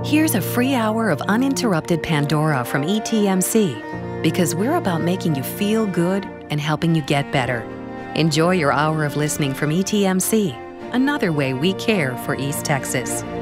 Here's a free hour of uninterrupted Pandora from ETMC, because we're about making you feel good and helping you get better. Enjoy your hour of listening from ETMC, another way we care for East Texas.